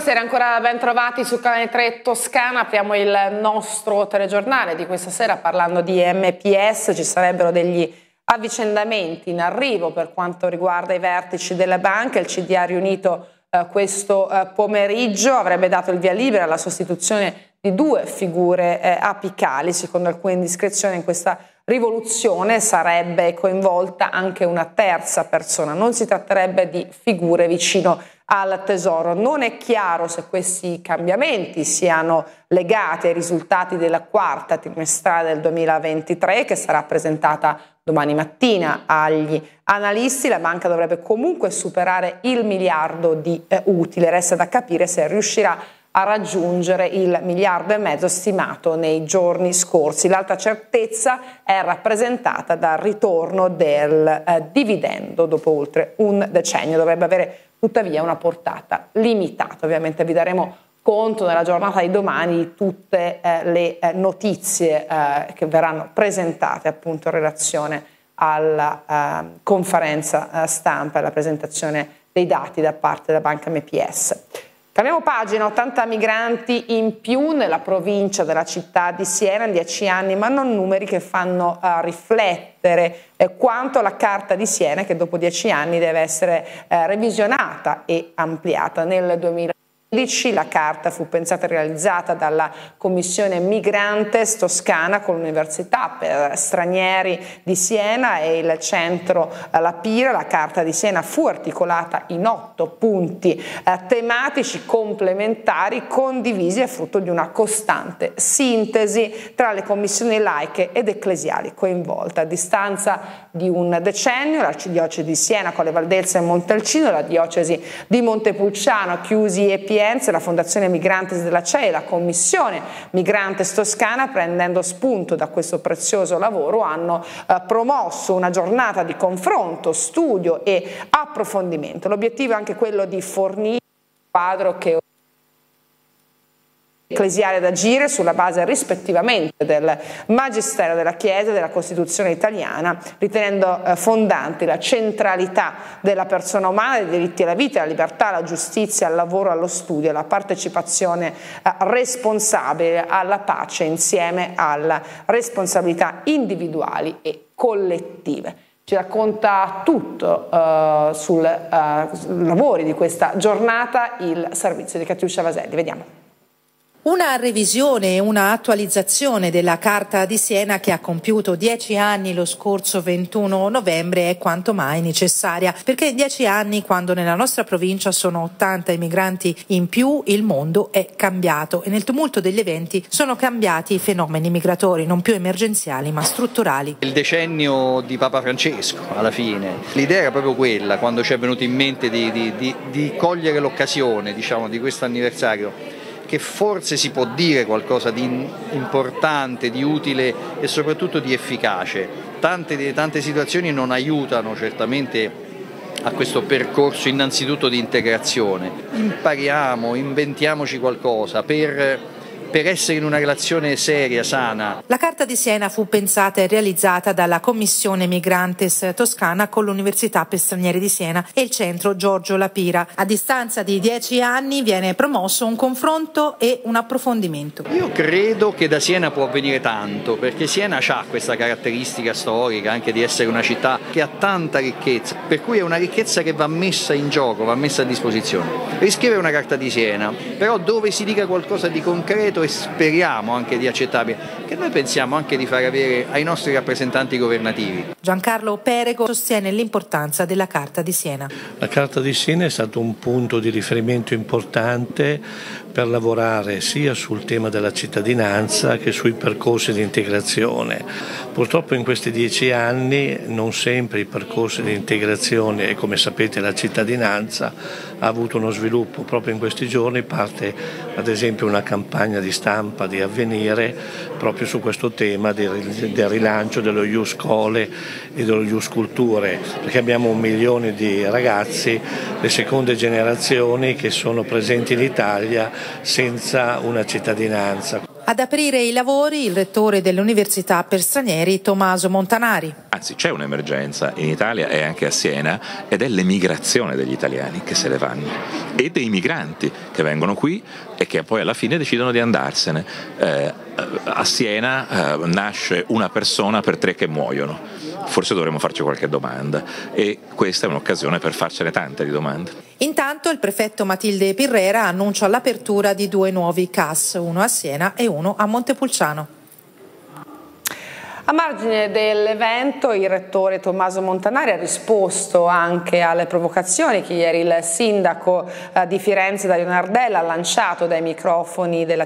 buonasera, ancora ben trovati su Canale 3 Toscana. Apriamo il nostro telegiornale di questa sera parlando di MPS. Ci sarebbero degli avvicendamenti in arrivo per quanto riguarda i vertici della banca. Il CDA riunito questo pomeriggio avrebbe dato il via libera alla sostituzione di due figure apicali. Secondo alcune indiscrezioni in questa rivoluzione sarebbe coinvolta anche una terza persona. Non si tratterebbe di figure vicino al Tesoro. Non è chiaro se questi cambiamenti siano legati ai risultati della quarta trimestrale del 2023, che sarà presentata domani mattina agli analisti. La banca dovrebbe comunque superare il miliardo di utile. Resta da capire se riuscirà a raggiungere il 1,5 miliardi stimato nei giorni scorsi. L'altra certezza è rappresentata dal ritorno del dividendo dopo oltre un decennio. Dovrebbe avere tuttavia una portata limitata. Ovviamente vi daremo conto nella giornata di domani di tutte le notizie che verranno presentate appunto in relazione alla conferenza stampa e alla presentazione dei dati da parte della banca MPS. Cambiamo pagina. 80 migranti in più nella provincia della città di Siena in 10 anni, ma non numeri che fanno riflettere quanto la carta di Siena, che dopo 10 anni deve essere revisionata e ampliata. Nel 2015 la carta fu pensata e realizzata dalla Commissione Migrantes Toscana con l'Università per Stranieri di Siena e il centro La Pira. La carta di Siena fu articolata in 8 punti tematici complementari condivisi, e frutto di una costante sintesi tra le commissioni laiche ed ecclesiali coinvolte. A distanza di un decennio l'Arcidiocesi di Siena, Colle Valdelsa e Montalcino, la diocesi di Montepulciano, Chiusi e la Fondazione Migrantes della CEI e la Commissione Migrantes Toscana, prendendo spunto da questo prezioso lavoro, hanno promosso una giornata di confronto, studio e approfondimento. L'obiettivo è anche quello di fornire un quadro che ecclesiale ad agire sulla base rispettivamente del Magistero della Chiesa e della Costituzione italiana, ritenendo fondanti la centralità della persona umana, dei diritti alla vita, alla libertà, alla giustizia, al lavoro, allo studio, alla partecipazione responsabile, alla pace, insieme alle responsabilità individuali e collettive. Ci racconta tutto sui lavori di questa giornata il servizio di Catiuscia Vaselli. Vediamo. Una revisione e una attualizzazione della Carta di Siena, che ha compiuto 10 anni lo scorso 21 novembre, è quanto mai necessaria, perché 10 anni, quando nella nostra provincia sono 80 i migranti in più, il mondo è cambiato e nel tumulto degli eventi sono cambiati i fenomeni migratori, non più emergenziali ma strutturali. Il decennio di Papa Francesco, alla fine, l'idea era proprio quella, quando ci è venuto in mente di cogliere l'occasione, diciamo, di questo anniversario, che forse si può dire qualcosa di importante, di utile e soprattutto di efficace. Tante situazioni non aiutano certamente a questo percorso innanzitutto di integrazione. Impariamo, inventiamoci qualcosa per essere in una relazione seria, sana. La Carta di Siena fu pensata e realizzata dalla Commissione Migrantes Toscana con l'Università per Stranieri di Siena e il centro Giorgio La Pira. A distanza di 10 anni viene promosso un confronto e un approfondimento. Io credo che da Siena può avvenire tanto, perché Siena ha questa caratteristica storica anche di essere una città che ha tanta ricchezza, per cui è una ricchezza che va messa in gioco, va messa a disposizione. Riscrivere una Carta di Siena, però dove si dica qualcosa di concreto e speriamo anche di accettabile, che noi pensiamo anche di far avere ai nostri rappresentanti governativi. Giancarlo Perego sostiene l'importanza della Carta di Siena. La Carta di Siena è stato un punto di riferimento importante per lavorare sia sul tema della cittadinanza che sui percorsi di integrazione. Purtroppo in questi 10 anni non sempre i percorsi di integrazione e, come sapete, la cittadinanza ha avuto uno sviluppo. Proprio in questi giorni parte ad esempio una campagna di stampa di Avvenire proprio su questo tema del rilancio dello Ius Scholae e dello Ius Culturae, perché abbiamo 1 milione di ragazzi, le seconde generazioni, che sono presenti in Italia senza una cittadinanza. Ad aprire i lavori il rettore dell'Università per Stranieri, Tommaso Montanari. Anzi, c'è un'emergenza in Italia e anche a Siena, ed è l'emigrazione degli italiani che se ne vanno e dei migranti che vengono qui e che poi alla fine decidono di andarsene. A Siena nasce una persona per 3 che muoiono. Forse dovremmo farci qualche domanda, e questa è un'occasione per farcene tante di domande. Intanto il prefetto Matilde Pirrera annuncia l'apertura di 2 nuovi CAS, uno a Siena e uno a Montepulciano. A margine dell'evento il rettore Tommaso Montanari ha risposto anche alle provocazioni che ieri il sindaco di Firenze Dario Nardella ha lanciato dai microfoni della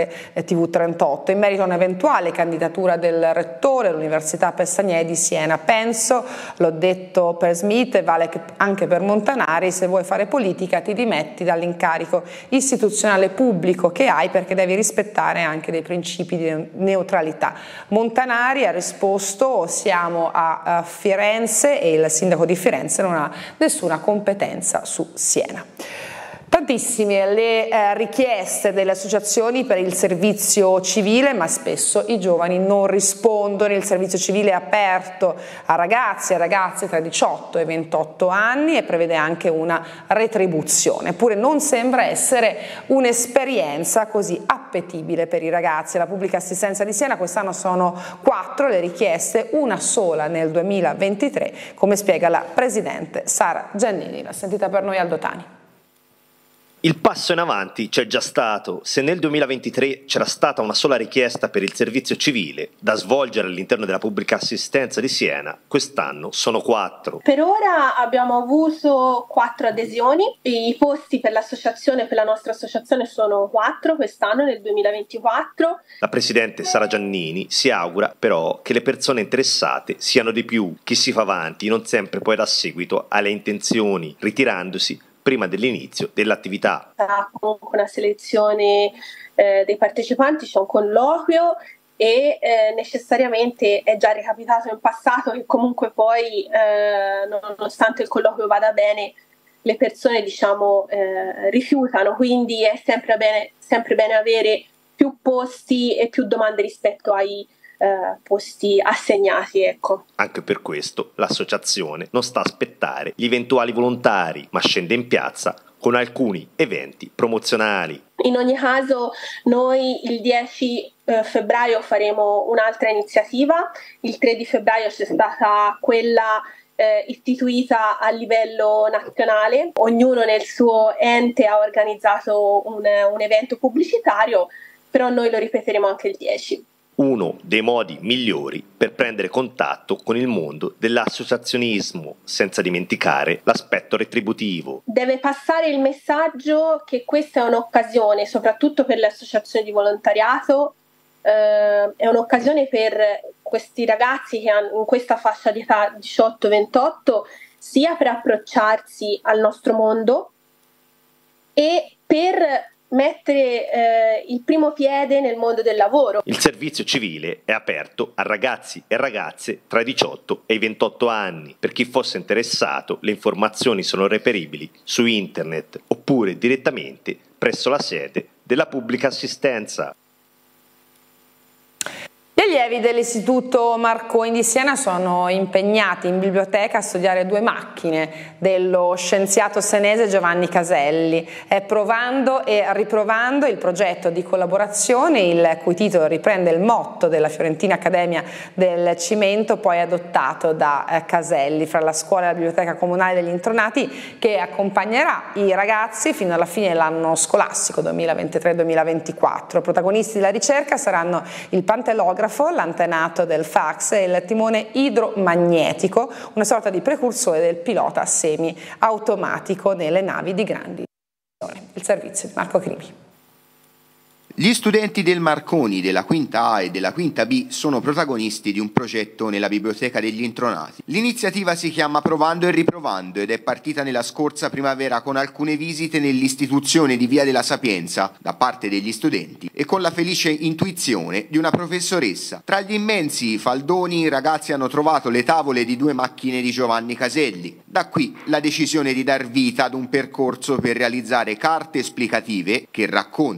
TV38 in merito a un'eventuale candidatura del rettore all'Università Pestagné di Siena. Penso, l'ho detto per Smith e vale anche per Montanari, se vuoi fare politica ti dimetti dall'incarico istituzionale pubblico che hai, perché devi rispettare anche dei principi di neutralità. Montanari ha risposto: siamo a Firenze e il sindaco di Firenze non ha nessuna competenza su Siena. Tantissime le richieste delle associazioni per il servizio civile, ma spesso i giovani non rispondono. Il servizio civile è aperto a ragazzi e ragazze tra i 18 e i 28 anni e prevede anche una retribuzione, eppure non sembra essere un'esperienza così appetibile per i ragazzi. La pubblica assistenza di Siena quest'anno sono 4 le richieste, una sola nel 2023, come spiega la presidente Sara Giannini. La sentita per noi Aldo Tani. Il passo in avanti c'è già stato. Se nel 2023 c'era stata una sola richiesta per il servizio civile da svolgere all'interno della pubblica assistenza di Siena, quest'anno sono 4. Per ora abbiamo avuto 4 adesioni. I posti per l'associazione, per la nostra associazione, sono 4 quest'anno, nel 2024. La presidente Sara Giannini si augura però che le persone interessate siano di più. Chi si fa avanti non sempre poi dà seguito alle intenzioni, ritirandosi prima dell'inizio dell'attività. Comunque una selezione dei partecipanti, c'è un colloquio e necessariamente è già ricapitato in passato che comunque poi nonostante il colloquio vada bene le persone rifiutano, quindi è sempre bene avere più posti e più domande rispetto ai posti assegnati, ecco. Anche per questo l'associazione non sta a aspettare gli eventuali volontari, ma scende in piazza con alcuni eventi promozionali. In ogni caso noi il 10 febbraio faremo un'altra iniziativa, il 3 di febbraio c'è stata quella istituita a livello nazionale, ognuno nel suo ente ha organizzato un evento pubblicitario, però noi lo ripeteremo anche il 10. Uno dei modi migliori per prendere contatto con il mondo dell'associazionismo, senza dimenticare l'aspetto retributivo. Deve passare il messaggio che questa è un'occasione, soprattutto per le associazioni di volontariato, è un'occasione per questi ragazzi che hanno in questa fascia di età 18-28, sia per approcciarsi al nostro mondo e per mettere il primo piede nel mondo del lavoro. Il servizio civile è aperto a ragazzi e ragazze tra i 18 e i 28 anni. Per chi fosse interessato, le informazioni sono reperibili su internet oppure direttamente presso la sede della pubblica assistenza. Gli allievi dell'Istituto Marconi di Siena sono impegnati in biblioteca a studiare 2 macchine dello scienziato senese Giovanni Caselli, provando e riprovando il progetto di collaborazione, il cui titolo riprende il motto della Fiorentina Accademia del Cimento, poi adottato da Caselli, fra la scuola e la biblioteca comunale degli Intronati, che accompagnerà i ragazzi fino alla fine dell'anno scolastico 2023-2024. Protagonisti della ricerca saranno il pantelografo, l'antenato del fax e il timone idromagnetico, una sorta di precursore del pilota semi-automatico nelle navi di grandi dimensioni. Il servizio di Marco Crimi. Gli studenti del Marconi, della quinta A e della quinta B, sono protagonisti di un progetto nella Biblioteca degli Intronati. L'iniziativa si chiama Provando e Riprovando ed è partita nella scorsa primavera con alcune visite nell'istituzione di Via della Sapienza da parte degli studenti e con la felice intuizione di una professoressa. Tra gli immensi faldoni i ragazzi hanno trovato le tavole di 2 macchine di Giovanni Caselli. Da qui la decisione di dar vita ad un percorso per realizzare carte esplicative che raccontino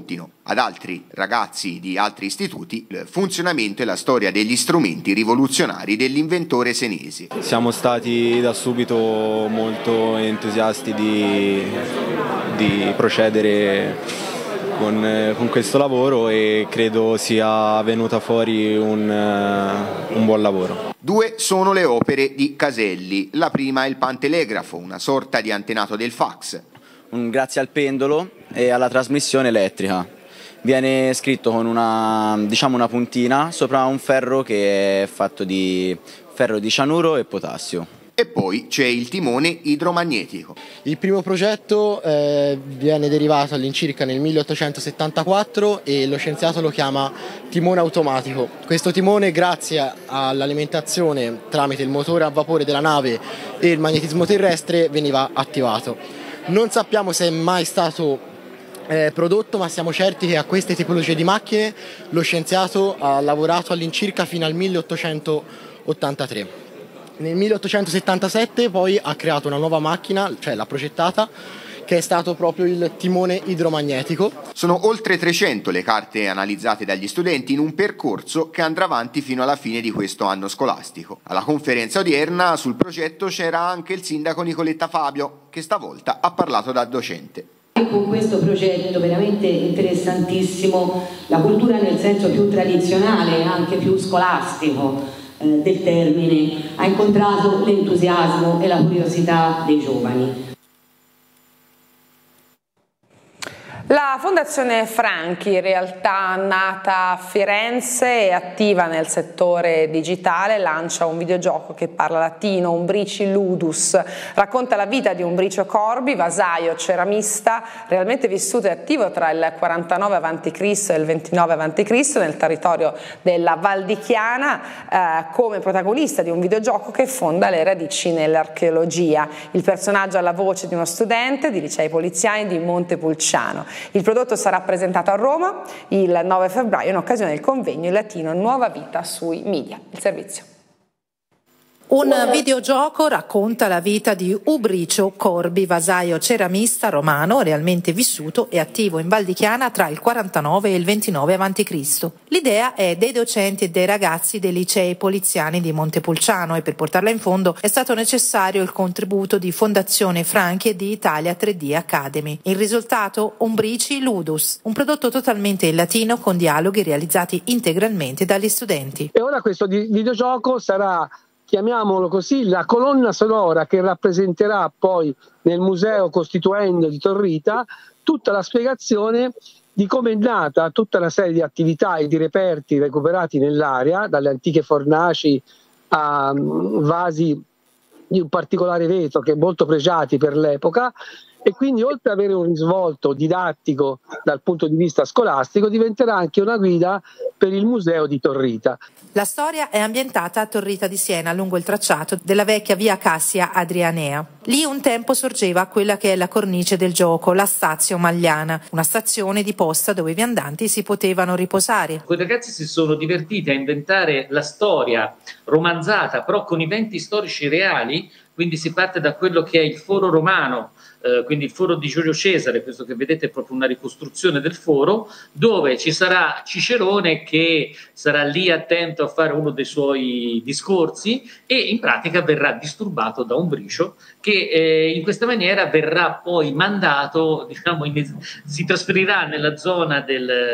ad altri ragazzi di altri istituti il funzionamento e la storia degli strumenti rivoluzionari dell'inventore senese. Siamo stati da subito molto entusiasti di procedere con questo lavoro e credo sia venuta fuori un buon lavoro. 2 sono le opere di Caselli. La prima è il pantelegrafo, una sorta di antenato del fax. Grazie al pendolo e alla trasmissione elettrica. Viene scritto con una puntina sopra un ferro che è fatto di ferro di cianuro e potassio. E poi c'è il timone idromagnetico. Il primo progetto viene derivato all'incirca nel 1874 e lo scienziato lo chiama timone automatico. Questo timone, grazie all'alimentazione tramite il motore a vapore della nave e il magnetismo terrestre, veniva attivato. Non sappiamo se è mai stato prodotto, ma siamo certi che a queste tipologie di macchine lo scienziato ha lavorato all'incirca fino al 1883. Nel 1877 poi ha creato una nuova macchina, cioè l'ha progettata, che è stato proprio il timone idromagnetico. Sono oltre 300 le carte analizzate dagli studenti in un percorso che andrà avanti fino alla fine di questo anno scolastico. Alla conferenza odierna sul progetto c'era anche il sindaco Nicoletta Fabio, che stavolta ha parlato da docente. Con questo progetto veramente interessantissimo, la cultura nel senso più tradizionale, anche più scolastico del termine, ha incontrato l'entusiasmo e la curiosità dei giovani. La Fondazione Franchi, in realtà nata a Firenze e attiva nel settore digitale, lancia un videogioco che parla latino, Umbrici Ludus. Racconta la vita di Umbricio Corbi, vasaio ceramista, realmente vissuto e attivo tra il 49 a.C. e il 29 a.C. nel territorio della Val di Chiana, come protagonista di un videogioco che fonda le radici nell'archeologia. Il personaggio ha la voce di uno studente di licei poliziani di Montepulciano. Il prodotto sarà presentato a Roma il 9 febbraio in occasione del convegno in latino Nuova Vita sui Media. Il servizio. Un videogioco racconta la vita di Umbricio Corbi, vasaio ceramista romano realmente vissuto e attivo in Val di Chiana tra il 49 e il 29 a.C. L'idea è dei docenti e dei ragazzi dei licei poliziani di Montepulciano e per portarla in fondo è stato necessario il contributo di Fondazione Franchi e di Italia 3D Academy. Il risultato? Umbrici Ludus, un prodotto totalmente in latino con dialoghi realizzati integralmente dagli studenti. E ora questo videogioco sarà, chiamiamolo così, la colonna sonora che rappresenterà poi nel Museo Costituendo di Torrita tutta la spiegazione di come è nata tutta una serie di attività e di reperti recuperati nell'area, dalle antiche fornaci a vasi di un particolare vetro che è molto pregiati per l'epoca, e quindi oltre ad avere un risvolto didattico dal punto di vista scolastico diventerà anche una guida per il museo di Torrita. La storia è ambientata a Torrita di Siena lungo il tracciato della vecchia via Cassia Adrianea. Lì un tempo sorgeva quella che è la cornice del gioco, la Stazio Magliana, una stazione di posta dove i viandanti si potevano riposare. Quei ragazzi si sono divertiti a inventare la storia romanzata però con eventi storici reali, quindi si parte da quello che è il foro romano, quindi il foro di Giulio Cesare, questo che vedete è proprio una ricostruzione del foro, dove ci sarà Cicerone che sarà lì attento a fare uno dei suoi discorsi e in pratica verrà disturbato da Umbricio che in questa maniera verrà poi mandato, diciamo, si trasferirà nella zona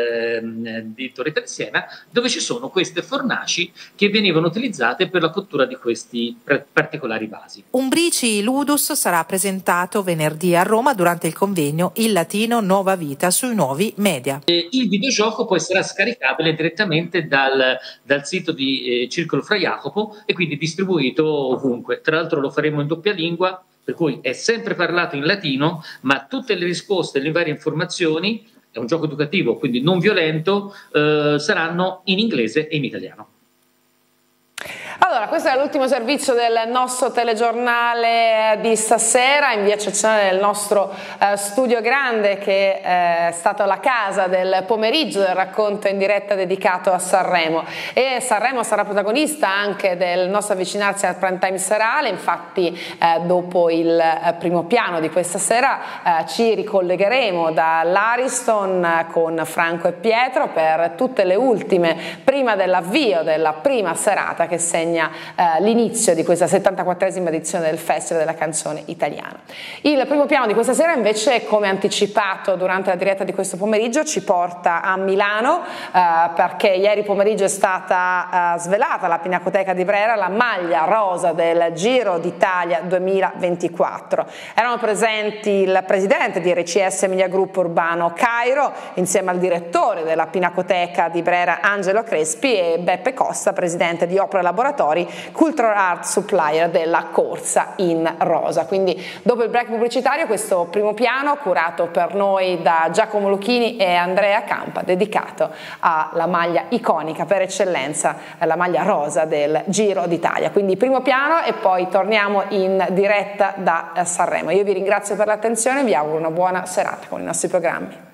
di Torrita di Siena dove ci sono queste fornaci che venivano utilizzate per la cottura di questi particolari vasi. Umbrici Ludus sarà presentato venerdì a Roma durante il convegno Il Latino Nuova Vita sui nuovi media. Il videogioco poi sarà scaricabile direttamente dal sito di Circolo Fra Jacopo e quindi distribuito ovunque. Tra l'altro lo faremo in doppia lingua, per cui è sempre parlato in latino, ma tutte le risposte, le varie informazioni, è un gioco educativo, quindi non violento, saranno in inglese e in italiano. Allora, questo è l'ultimo servizio del nostro telegiornale di stasera, in via eccezionale del nostro studio grande, che è stata la casa del pomeriggio del racconto in diretta dedicato a Sanremo. E Sanremo sarà protagonista anche del nostro avvicinarsi al prime time serale. Infatti dopo il primo piano di questa sera ci ricollegheremo dall'Ariston con Franco e Pietro per tutte le ultime, prima dell'avvio della prima serata che segna l'inizio di questa 74esima edizione del Festival della Canzone Italiana. Il primo piano di questa sera invece, come anticipato durante la diretta di questo pomeriggio, ci porta a Milano perché ieri pomeriggio è stata svelata alla Pinacoteca di Brera la maglia rosa del Giro d'Italia 2024. Erano presenti il presidente di RCS Media Group Urbano Cairo insieme al direttore della Pinacoteca di Brera Angelo Crespi e Beppe Costa, presidente di Opera Laboratori, Cultural Art Supplier della corsa in rosa. Quindi dopo il break pubblicitario, questo primo piano curato per noi da Giacomo Lucchini e Andrea Campa, dedicato alla maglia iconica per eccellenza, la maglia rosa del Giro d'Italia. Quindi primo piano e poi torniamo in diretta da Sanremo. Io vi ringrazio per l'attenzione e vi auguro una buona serata con i nostri programmi.